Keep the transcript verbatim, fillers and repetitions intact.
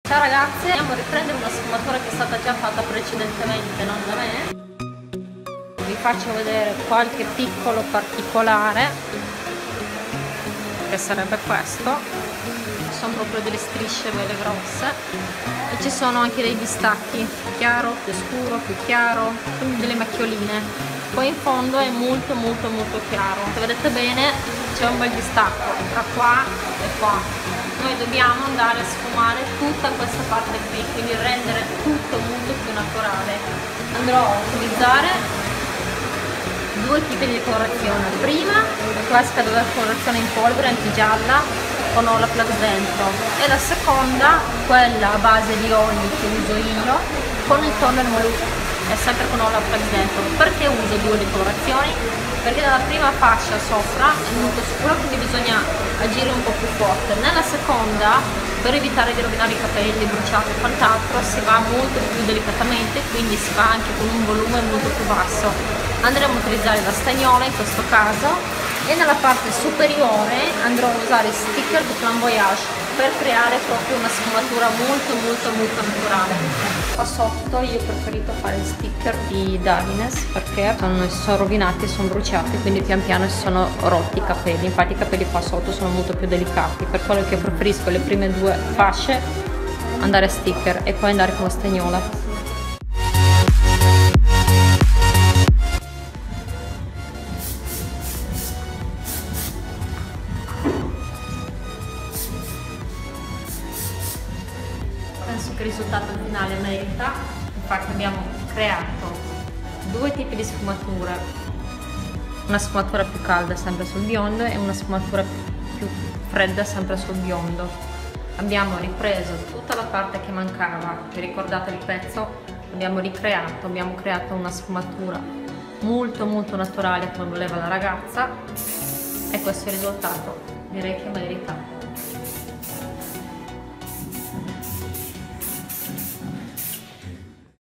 Ciao ragazzi, andiamo a riprendere una sfumatura che è stata già fatta precedentemente, non da me. Vi faccio vedere qualche piccolo particolare, che sarebbe questo. Sono proprio delle strisce belle grosse e ci sono anche dei distacchi, chiaro, più scuro, più chiaro, quindi delle macchioline. Poi in fondo è molto molto molto chiaro, se vedete bene c'è un bel distacco tra qua e qua. Noi dobbiamo andare a sfumare tutta questa parte qui, quindi rendere tutto molto più naturale. Andrò a utilizzare due tipi di colorazione. Prima la classica colorazione in polvere antigialla con Olaplex dentro, e la seconda quella a base di oli che uso io con il toner Molucca, è sempre con Olaplex dentro. Perché uso due decolorazioni? Perché nella prima fascia sopra è molto scura, quindi bisogna agire un po' più forte. Nella seconda, per evitare di rovinare i capelli, bruciati e quant'altro, si va molto più delicatamente, quindi si va anche con un volume molto più basso. Andremo a utilizzare la stagnola in questo caso, e nella parte superiore andrò a usare sticker di Flamboyage per creare proprio una sfumatura molto molto molto naturale. Qua sotto io ho preferito fare sticker di Davines perché sono, si sono rovinati e sono bruciati, quindi pian piano si sono rotti i capelli. Infatti i capelli qua sotto sono molto più delicati, per quello che io preferisco le prime due fasce andare a sticker e poi andare con la stagnola. Penso che il risultato finale merita. Infatti abbiamo creato due tipi di sfumature, una sfumatura più calda sempre sul biondo e una sfumatura più fredda sempre sul biondo. Abbiamo ripreso tutta la parte che mancava, vi ricordate il pezzo? Abbiamo ricreato, abbiamo creato una sfumatura molto molto naturale come voleva la ragazza, e questo è il risultato, direi che merita.